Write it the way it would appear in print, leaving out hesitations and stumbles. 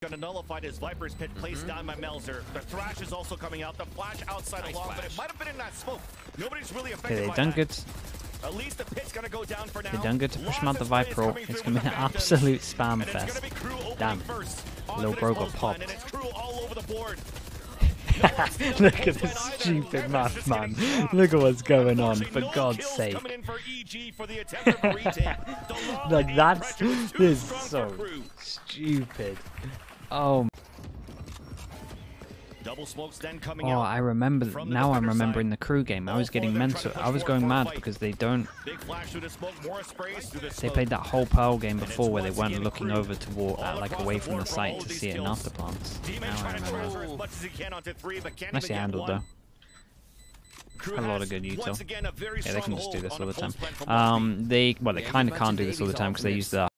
Gonna nullify his Viper's Pit placed down by Melzer. The Thrash is also coming out. The flash outside along, but it might have been in that smoke. Nobody's really affected Okay, by they done that. good. At least the pit's gonna go down for now. They done good to push him out the Viper ult. It's gonna be an absolute spam And it's fest. gonna be Crew opening Damn. first. Little bro got popped. And it's Crew all over the board. Look at this stupid math, man. Look at what's going on, for God's sake. Like, that's... This is so stupid. Oh. Double smokes then coming Oh, out. I remember. Now I'm remembering the crew game. I was getting mental. I was going mad because they don't. They played that whole Pearl game before where they weren't looking over toward, like away from the site to see it in afterplants. Now I remember. Nicely handled though. A lot of good util. Yeah, they can just do this all the time. They kind of can't do this all the time because they use the